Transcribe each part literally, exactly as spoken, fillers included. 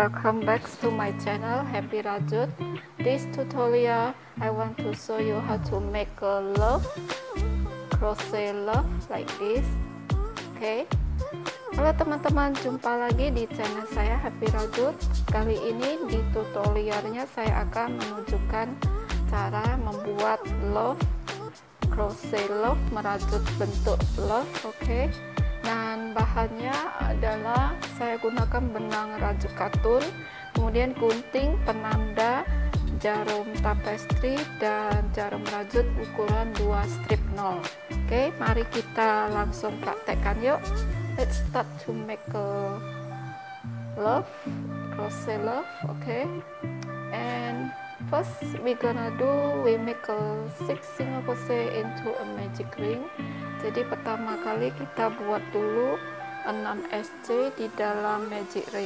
welcome back to my channel Happy Rajut. This tutorial I want to show you how to make a love, crochet love like this. Oke, okay. Halo teman-teman, jumpa lagi di channel saya Happy Rajut. Kali ini di tutorialnya saya akan menunjukkan cara membuat love, crochet love, merajut bentuk love. Oke, okay. Dan bahannya adalah saya gunakan benang rajut katun, kemudian gunting, penanda, jarum tapestri, dan jarum rajut ukuran dua strip nol. Oke, mari kita langsung praktekkan yuk. Let's start to make a love, crochet love. Okay, and first we gonna do, we make a six single crochet into a magic ring. Jadi pertama kali kita buat dulu enam S C di dalam magic ring.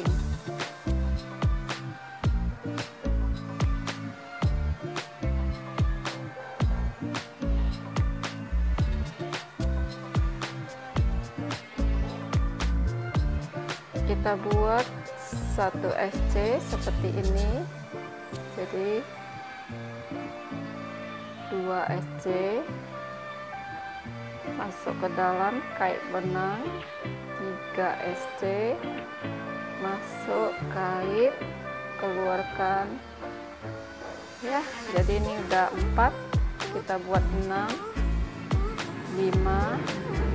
Kita buat satu S C seperti ini. Jadi dua S C masuk ke dalam kait benang, tiga S C masuk kait, keluarkan ya. Jadi ini udah empat, kita buat enam, lima,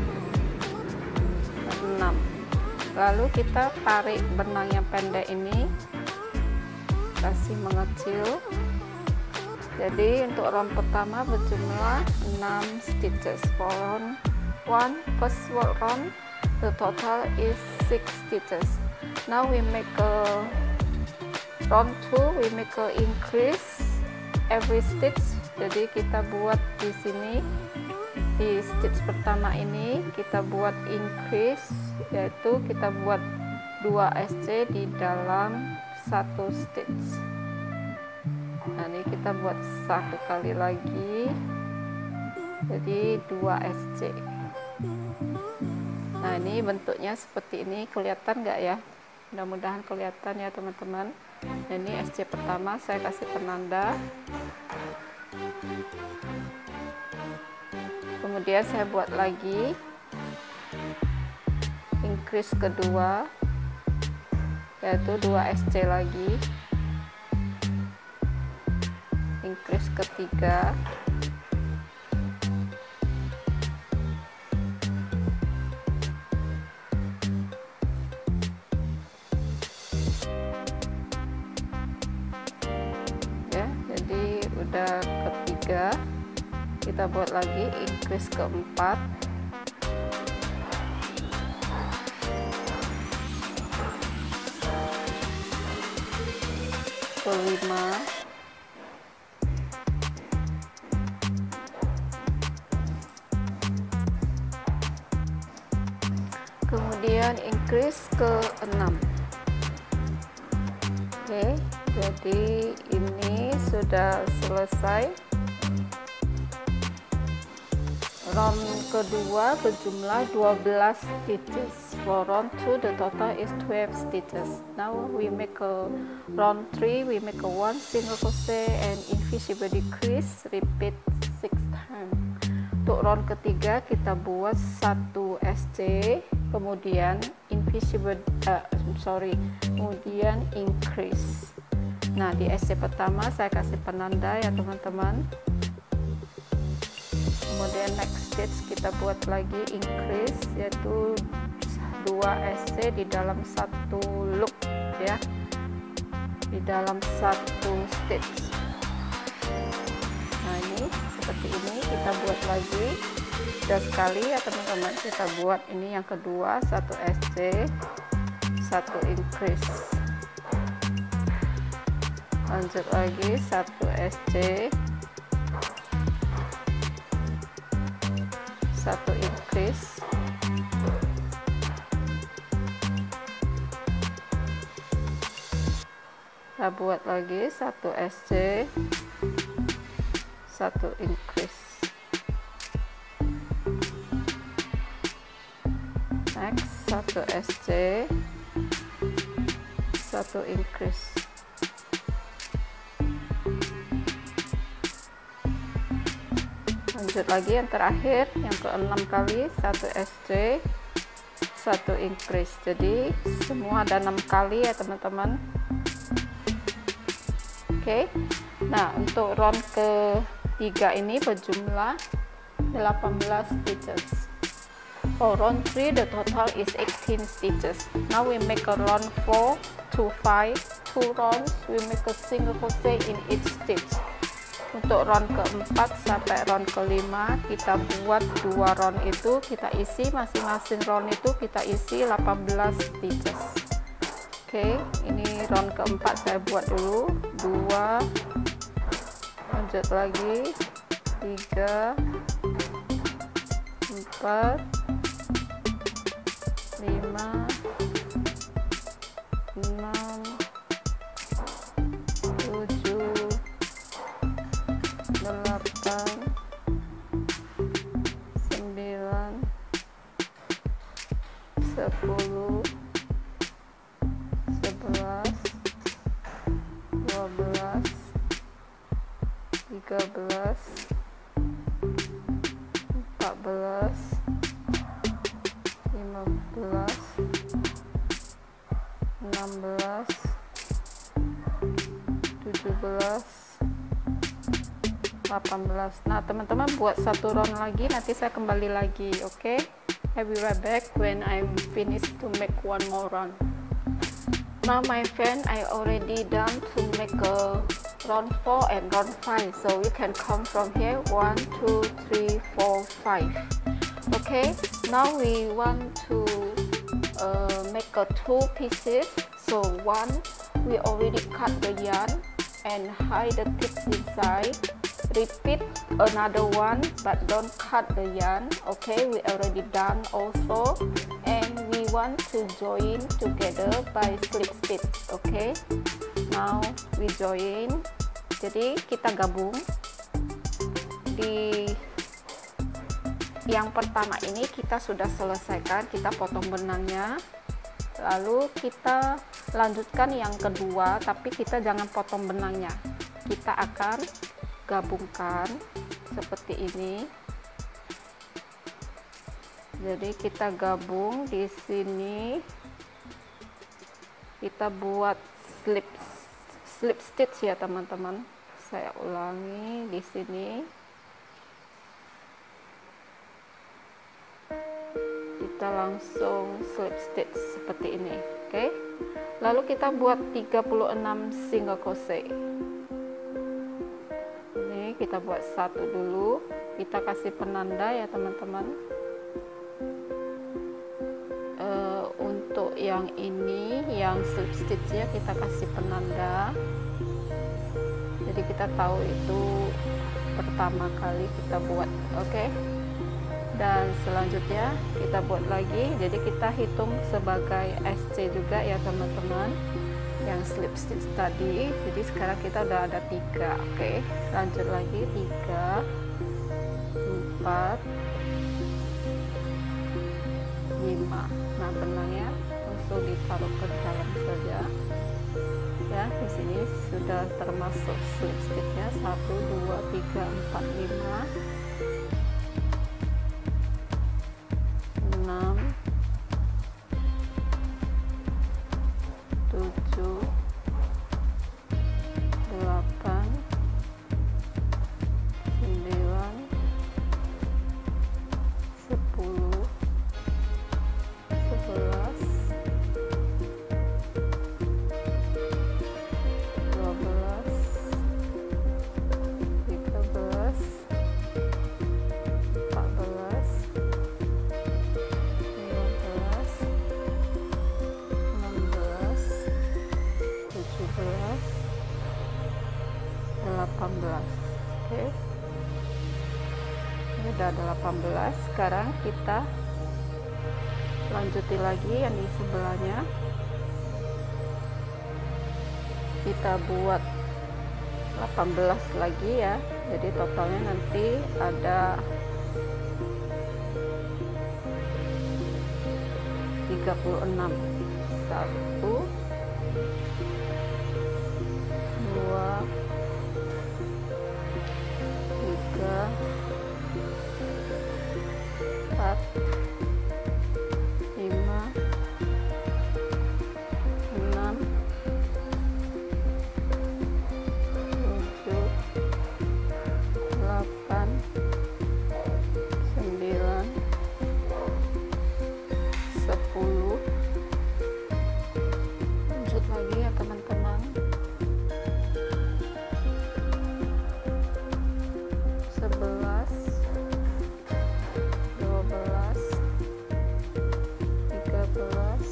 enam. Lalu kita tarik benang yang pendek ini, kasih mengecil. Jadi untuk round pertama berjumlah enam stitches. For round one, first round, the total is six stitches. Now we make a round two, we make a increase every stitch. Jadi kita buat di sini, di stitch pertama ini kita buat increase, yaitu kita buat dua S C di dalam satu stitch. Nah, ini kita buat satu kali lagi, jadi dua S C. Nah, ini bentuknya seperti ini, kelihatan nggak ya? Mudah-mudahan kelihatan ya teman-teman. Nah, ini S C pertama saya kasih penanda, kemudian saya buat lagi increase kedua, yaitu dua S C lagi, increase ketiga, ya. Jadi udah ketiga, kita buat lagi increase keempat, kelima, kemudian increase ke enam. Oke, jadi ini sudah selesai. Round kedua berjumlah dua belas stitches. For round two the total is twelve stitches. Now we make a round three, we make a one single crochet and invisible decrease, repeat six times. Untuk round ketiga kita buat satu S C, kemudian invisible uh, sorry kemudian increase. Nah, di S C pertama saya kasih penanda ya teman-teman. Kemudian next stitch kita buat lagi increase, yaitu dua S C di dalam satu loop ya, di dalam satu stitch. Nah, ini seperti ini kita buat lagi sudah sekali ya teman-teman. Kita buat ini yang kedua, satu S C, satu increase, lanjut lagi satu S C, satu increase, kita buat lagi satu S C, satu increase. Next satu S C, satu increase. Lanjut lagi yang terakhir, yang keenam kali, satu S J, satu increase. Jadi semua ada enam kali ya teman-teman. Oke, nah untuk round ketiga ini berjumlah delapan belas stitches. For round three the total is eighteen stitches. Now we make a round four to five, two rounds we make a single crochet in each stitch. Untuk round keempat sampai round kelima kita buat dua round itu, kita isi masing-masing round itu kita isi delapan belas stitches. Oke, ini round keempat saya buat dulu, dua, lanjut lagi, tiga, empat, lima, enam, tujuh, delapan, sembilan, sepuluh, sebelas, dua belas, tiga belas, empat belas, lima belas, enam belas, tujuh belas, delapan belas. Nah teman-teman buat satu round lagi, nanti saya kembali lagi. Oke, okay? I will be right back when I'm finished to make one more round. Now my friend, I already done to make a round four and round five, so you can count from here, one, two, three, four, five. Okay, now we want to uh, make a two pieces. So one, we already cut the yarn and hide the tips inside. Repeat another one, but don't cut the yarn. Okay, we already done also, and we want to join together by slip stitch. Okay, now we join. Jadi kita gabung di yang pertama ini, kita sudah selesaikan, kita potong benangnya, lalu kita lanjutkan yang kedua, tapi kita jangan potong benangnya, kita akan gabungkan seperti ini. Jadi kita gabung di sini, kita buat slip slip stitch ya teman-teman. Saya ulangi di sini, kita langsung slip stitch seperti ini. Oke, lalu kita buat tiga puluh enam single crochet. Ini kita buat satu dulu, kita kasih penanda ya teman-teman. E, untuk yang ini, yang slip stitchnya kita kasih penanda, jadi kita tahu itu pertama kali kita buat. Oke, dan selanjutnya kita buat lagi, jadi kita hitung sebagai S C juga ya teman-teman, yang slip stitch tadi. Jadi sekarang kita udah ada tiga. Oke, lanjut lagi, tiga, empat, lima. Nah benangnya langsung ditaruh ke dalam saja ya. Di sini sudah termasuk slip stitchnya, satu, dua, tiga, empat, lima, enam, tujuh, delapan, sembilan, sepuluh, sebelas, dua belas, tiga belas, empat belas, lima belas, enam belas, tujuh belas, delapan belas. Oke, ini udah delapan belas. Sekarang kita lanjuti lagi yang di sebelahnya, kita buat delapan belas lagi ya. Jadi totalnya nanti ada tiga puluh enam. Satu, dua, tiga, empat, lima, enam, tujuh, delapan, sembilan, sepuluh. Lanjut lagi ya teman-teman. sebelas, dua belas, tiga belas,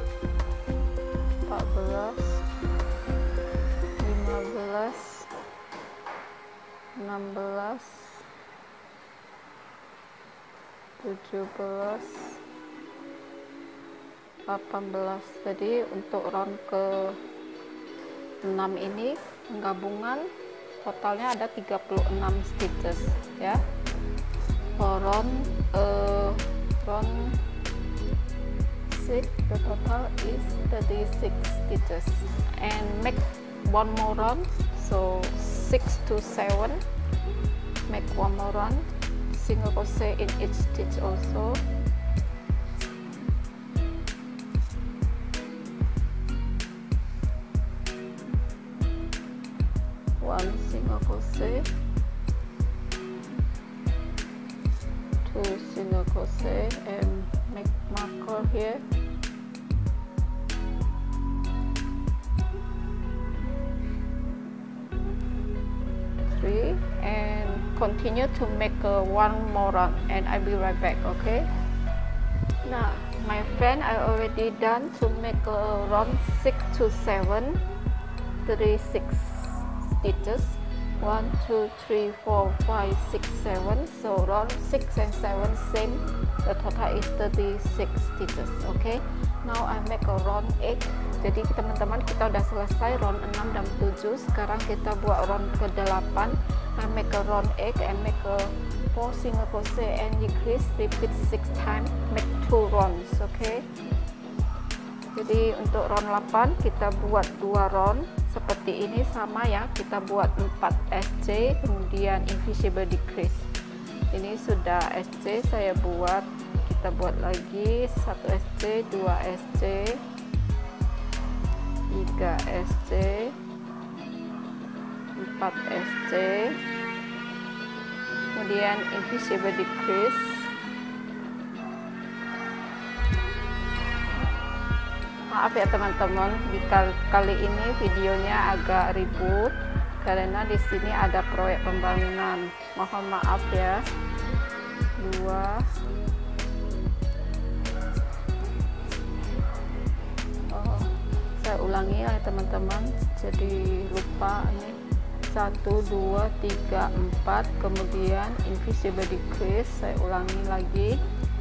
empat belas, lima belas, enam belas, tujuh belas, delapan belas. Jadi untuk round ke enam ini penggabungan totalnya ada tiga puluh enam stitches ya. For round uh, round six, the total is thirty-six stitches, and make one more round, so six to seven. Make one more round, single crochet in each stitch also. One single crochet, two single crochet, and make marker here. Three, and continue to make uh, one more round, and I'll be right back. Okay. Now, my friend, I already done to make a round six to seven, thirty-six stitches. One, two, three, four, five, six, seven. So round six and seven same. The total is thirty-six stitches. Okay. Now I make a round eight. Jadi teman-teman, kita udah selesai round enam dan tujuh. Sekarang kita buat round ke delapan. I make a round eight and make a four single crochet and decrease, repeat six times, make two rounds. Okay. Jadi untuk round delapan kita buat dua round seperti ini sama ya. Kita buat empat S C, kemudian invisible decrease. Ini sudah S C saya buat. Kita buat lagi satu S C, dua S C, tiga S C, empat S C, kemudian invisible decrease. Maaf ya teman-teman, di kali ini videonya agak ribut karena di sini ada proyek pembangunan. Mohon maaf ya. Dua, oh, saya ulangi ya teman-teman. Jadi lupa nih. Satu, dua, tiga, empat, kemudian invisible decrease. Saya ulangi lagi.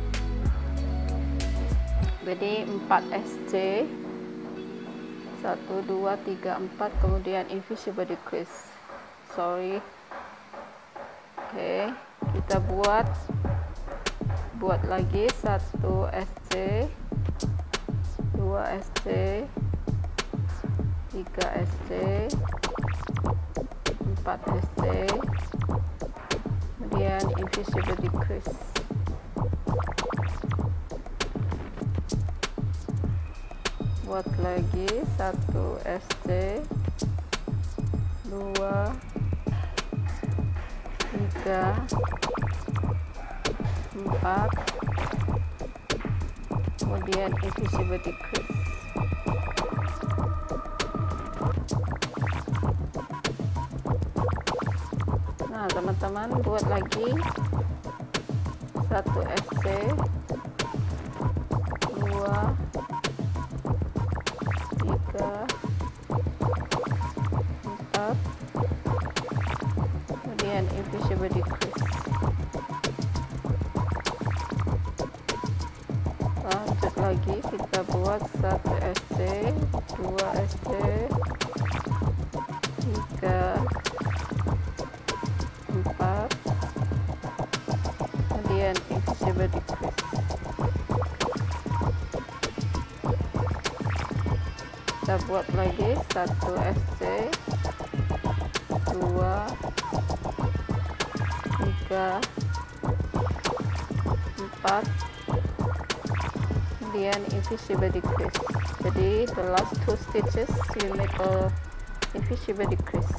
Jadi empat S C, satu, dua, tiga, empat, kemudian invisible decrease. Sorry. Oke, okay. Kita buat buat lagi satu S C, dua S C, tiga S C, empat S C, kemudian invisible decrease. Buat lagi satu S C, dua, tiga, empat, kemudian invisible decrease. Nah teman-teman, buat lagi satu S C, dua, tiga, empat, kemudian invisible decrease. Lanjut lagi, kita buat satu S C, dua S C, tiga, empat, kemudian invisible decrease. Kita kita buat lagi satu S C, dua, tiga, empat, kemudian invisible decrease. Jadi the last two stitches you make a invisible decrease.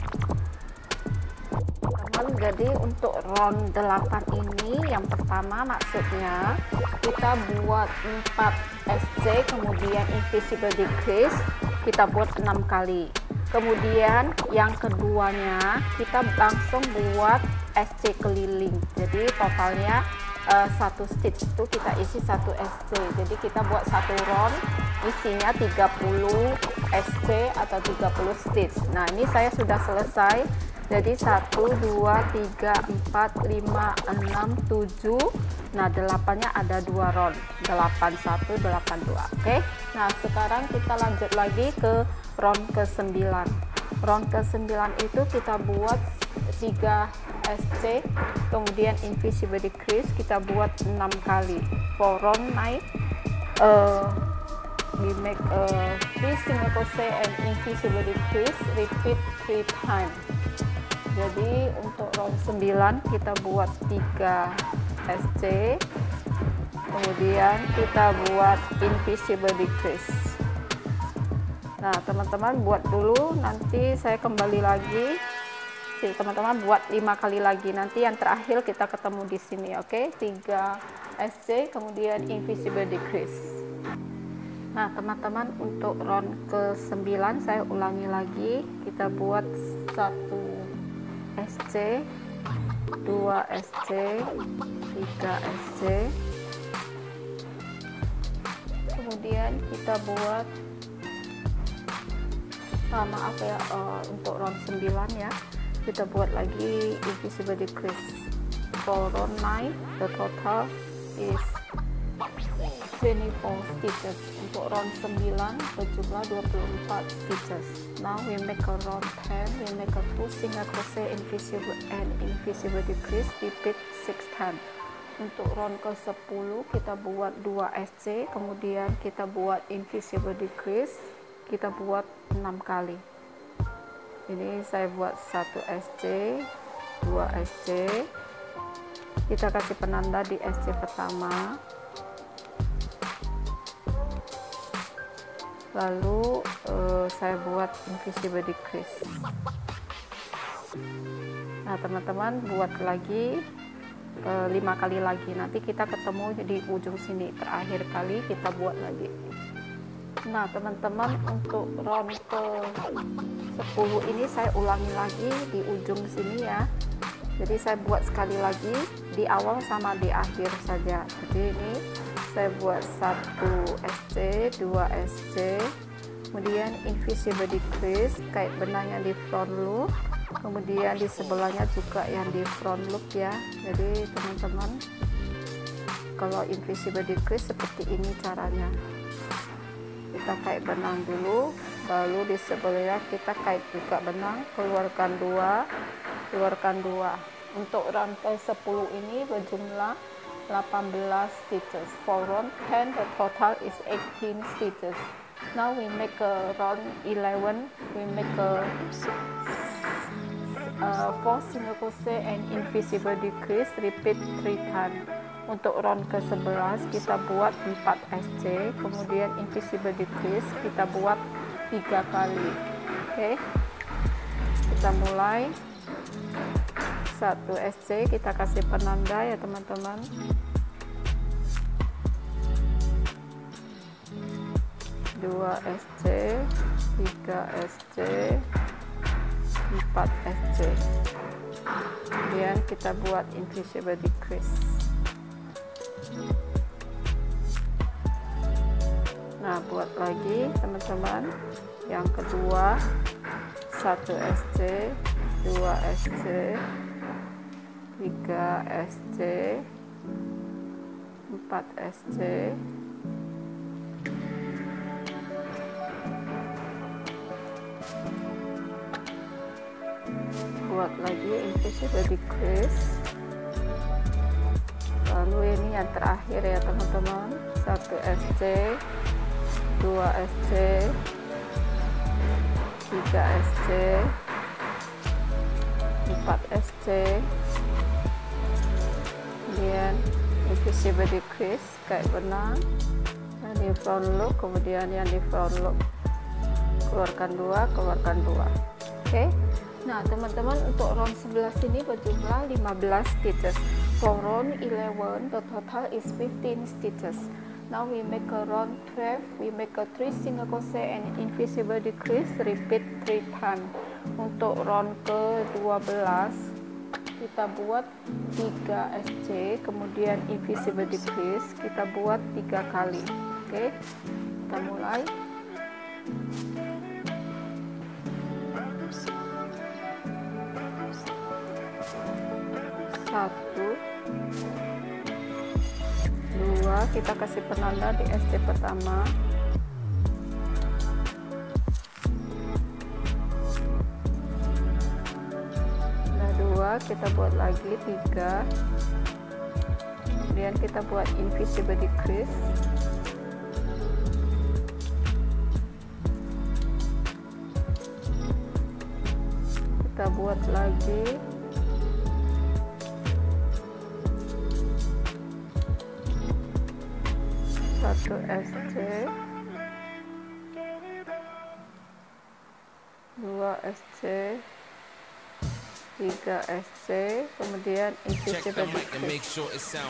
Teman, jadi untuk round delapan ini yang pertama maksudnya kita buat empat S C, kemudian invisible decrease kita buat enam kali. Kemudian yang keduanya kita langsung buat S C keliling. Jadi totalnya uh, satu stitch itu kita isi satu S C. Jadi kita buat satu round isinya tiga puluh S C atau tiga puluh stitch. Nah, ini saya sudah selesai. Jadi satu, dua, tiga, empat, lima, enam, tujuh. Nah, delapannya ada dua round. delapan satu, delapan dua. Oke. Nah, sekarang kita lanjut lagi ke round ke sembilan. Round ke sembilan itu kita buat tiga S C, kemudian invisible decrease kita buat enam kali. For round nine uh, we make a three single crochet and invisible decrease, repeat three times. Jadi untuk round sembilan kita buat tiga S C, kemudian kita buat invisible decrease. Nah, teman-teman buat dulu, nanti saya kembali lagi. Teman-teman buat lima kali lagi, nanti yang terakhir kita ketemu di sini. Oke, tiga S C kemudian invisible decrease. Nah, teman-teman untuk round ke sembilan saya ulangi lagi, kita buat satu S C, dua S C, tiga S C, kemudian kita buat ah, maaf ya, uh, untuk round sembilan ya, kita buat lagi invisible decrease. For round nine the total is twenty-four stitches. Untuk round sembilan berjumlah dua puluh empat stitches. Now we make a round ten, we make a two single crochet invisible and invisible decrease, repeat six times. Untuk round ke sepuluh kita buat dua S C, kemudian kita buat invisible decrease, kita buat enam kali. Ini saya buat satu S C, dua S C, kita kasih penanda di S C pertama, lalu uh, saya buat invisible decrease. Nah, teman-teman buat lagi uh, lima kali lagi, nanti kita ketemu di ujung sini, terakhir kali kita buat lagi. Nah, teman-teman untuk round ke sepuluh ini saya ulangi lagi di ujung sini ya. Jadi saya buat sekali lagi di awal sama di akhir saja. Jadi ini saya buat satu S C, dua S C, kemudian invisible decrease, kait benangnya di front loop, kemudian di sebelahnya juga yang di front loop ya. Jadi teman-teman kalau invisible decrease seperti ini caranya, kita kait benang dulu, lalu di sebelahnya kita kait juga benang, keluarkan dua, keluarkan dua. Untuk round ke sepuluh ini berjumlah delapan belas stitches. For round ten the total is eighteen stitches. Now we make a round eleven, we make a uh, four single crochet and invisible decrease, repeat three times. Untuk round ke sebelas kita buat empat S C, kemudian invisible decrease kita buat tiga kali. Oke, okay. Kita mulai. Satu S C kita kasih penanda ya teman-teman, dua S C, tiga S C, empat S C, kemudian kita buat invisible decrease. Nah, buat lagi teman-teman yang kedua, satu S C, dua S C, tiga S C, empat S C, buat lagi invisible decrease. Lalu ini yang terakhir ya teman-teman, satu S C, dua S C, tiga S C, empat S C, kemudian invisible decrease kayak benang, yang di front loop, kemudian yang di front loop keluarkan dua, keluarkan dua. Oke, okay? Nah teman-teman, untuk round sebelah sini berjumlah lima belas stitches. For round eleven, the total is fifteen stitches. Now we make a round twelve, we make a three single crochet and invisible decrease, repeat three times. Untuk round ke dua belas kita buat tiga S C, kemudian invisible decrease kita buat tiga kali. Oke, okay? Kita mulai. Satu, dua, kita kasih penanda di S C pertama. Nah, dua, kita buat lagi tiga. Kemudian kita buat invisible decrease. Kita buat lagi. Satu S C, dua S C, tiga S C, kemudian invisible decrease.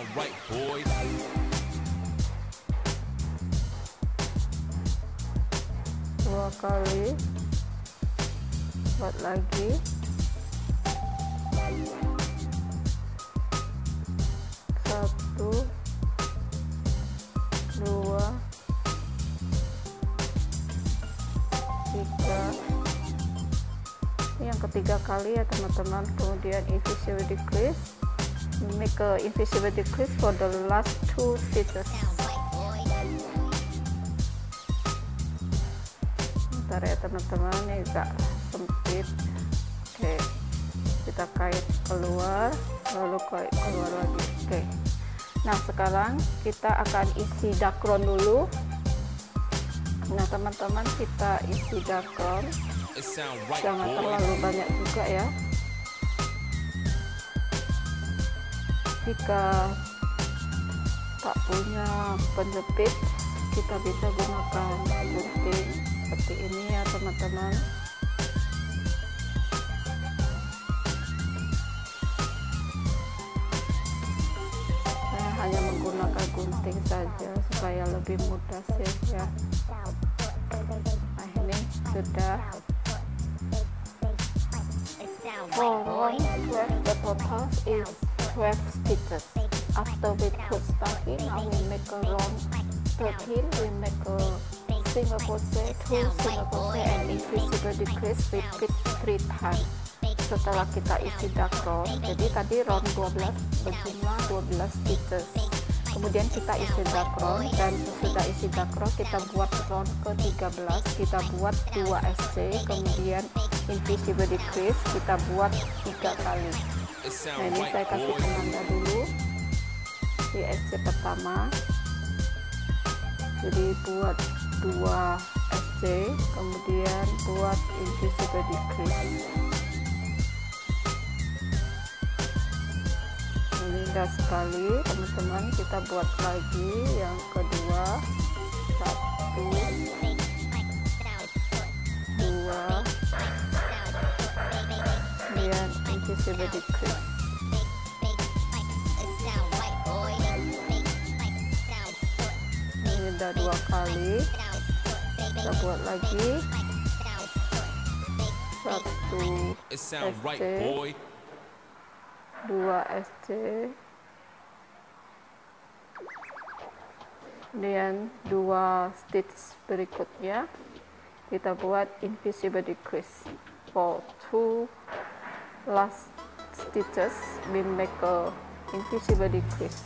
Dua kali, buat lagi. Satu, dua, tiga, ini yang ketiga kali ya teman-teman. Kemudian invisible decrease, make a invisible decrease for the last two stitches. Bentar ya teman-teman, ini agak sempit. Oke, kita kait keluar, lalu kait keluar lagi. Oke, nah sekarang kita akan isi dakron dulu. Nah teman-teman, kita isi dakron, jangan terlalu banyak juga ya. Jika tak punya penjepit, kita bisa gunakan gunting seperti ini ya teman-teman. Hanya menggunakan gunting saja supaya lebih mudah sih ya. Nah ini sudah. For round twelve, the total is twelve stitches. After we put stocking, now we make a round thirteen. We make a single crochet, two single crochet and invisible decrease, repeat three times. Setelah kita isi dakron, jadi tadi round dua belas berjumlah dua belas stitches. Kemudian kita isi dakron, dan sesudah isi dakron kita buat round ke tiga belas, kita buat dua S C, kemudian invisible decrease kita buat tiga kali. Nah ini saya kasih penanda dulu di S C pertama, jadi buat dua S C, kemudian buat invisible decrease. Indah sekali teman-teman, kita buat lagi yang kedua. Satu, dua, kemudian invisible decrease. Ini udah dua kali, kita buat lagi. Satu S C, dua S C, kemudian dua stitch berikutnya kita buat invisible decrease. For two last stitches we make a invisible decrease.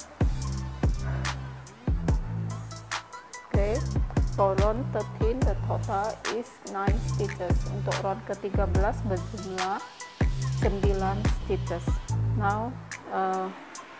Oke, okay. For round thirteen the total is nine stitches. Untuk round ke tiga belas berjumlah sembilan stitches. Now uh,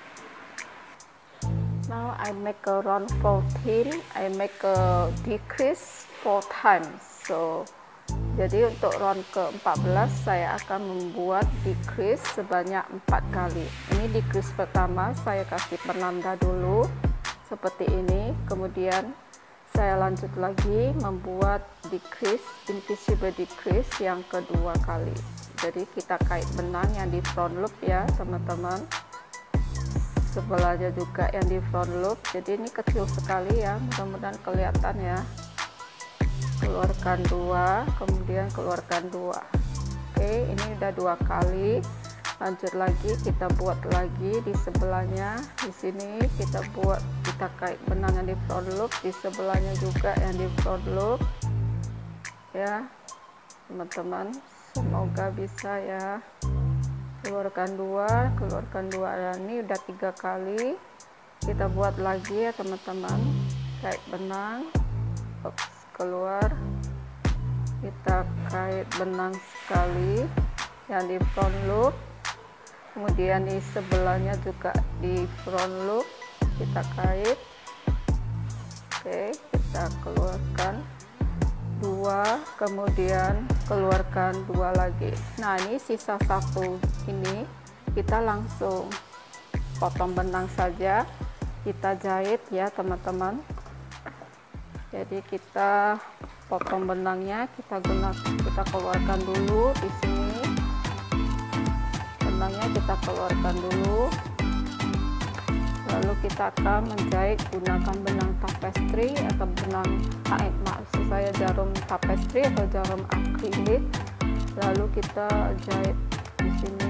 now I make a round fourteen. I make a decrease four times. So Jadi untuk round ke empat belas saya akan membuat decrease sebanyak empat kali. Ini decrease pertama saya kasih penanda dulu seperti ini, kemudian saya lanjut lagi membuat decrease, invisible decrease yang kedua kali. Jadi kita kait benang yang di front loop ya teman-teman, sebelahnya juga yang di front loop. Jadi ini kecil sekali ya, mudah-mudahan kelihatan ya. Keluarkan dua, kemudian keluarkan dua. Oke, ini udah dua kali. Lanjut lagi, kita buat lagi di sebelahnya. Di sini kita buat, kita kait benang yang di front loop, di sebelahnya juga yang di front loop ya teman-teman. Semoga bisa ya. Keluarkan dua, keluarkan dua. Dan ini udah tiga kali. Kita buat lagi ya teman-teman, kait benang. Oops, keluar, kita kait benang sekali yang di front loop, kemudian di sebelahnya juga di front loop kita kait. Oke, kita keluarkan dua, kemudian keluarkan dua lagi. Nah, ini sisa satu, ini kita langsung potong benang saja, kita jahit ya teman-teman. Jadi kita potong benangnya, kita gunakan, kita keluarkan dulu di sini. Benangnya kita keluarkan dulu. Lalu kita akan menjahit gunakan benang tapestry atau benang eh, maksud saya jarum tapestry atau jarum akrilik. Lalu kita jahit di sini.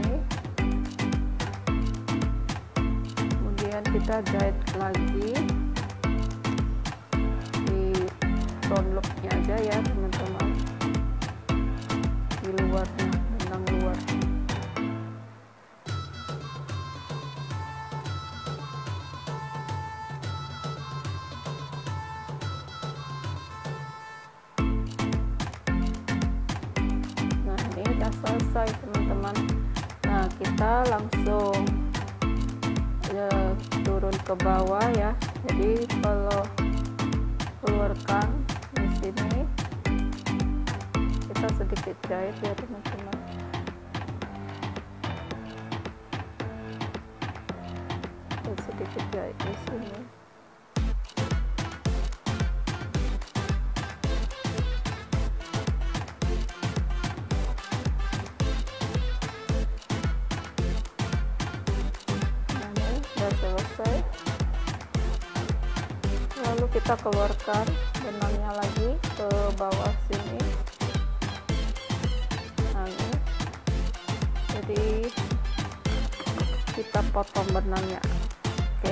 Kemudian kita jahit lagi front loopnya aja ya teman-teman, di luarnya, benang luar. Nah, ini udah selesai teman-teman. Nah, kita langsung ya, turun ke bawah ya. Jadi kalau keluarkan di sini, kita sedikit jahit ya teman-teman. Kita sedikit jahit di sini. Nah, ini sudah selesai. Lalu kita keluarkan benangnya lagi ke bawah sini. Nah, ini. Jadi kita potong benangnya. Oke.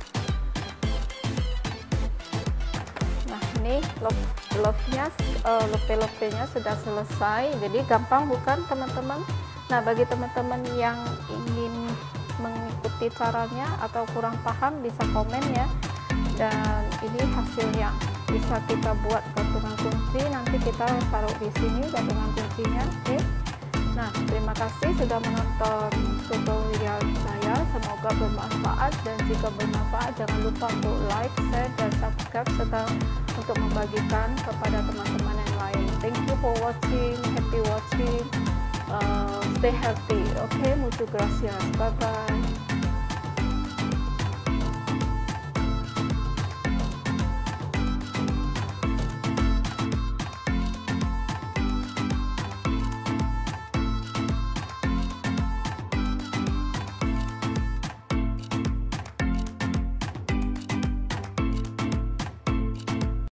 Nah, ini love-nya, uh, lope-lopenya sudah selesai. Jadi gampang bukan teman-teman? Nah, bagi teman-teman yang ingin mengikuti caranya atau kurang paham bisa komen ya. Dan ini hasilnya, bisa kita buat gantungan kunci, nanti kita taruh di sini gantungan kuncinya. Oke. Nah, terima kasih sudah menonton tutorial saya, semoga bermanfaat, dan jika bermanfaat jangan lupa untuk like, share, dan subscribe, serta untuk membagikan kepada teman-teman yang lain. Thank you for watching, happy watching, uh, stay healthy. Okay, muchas gracias, bye bye.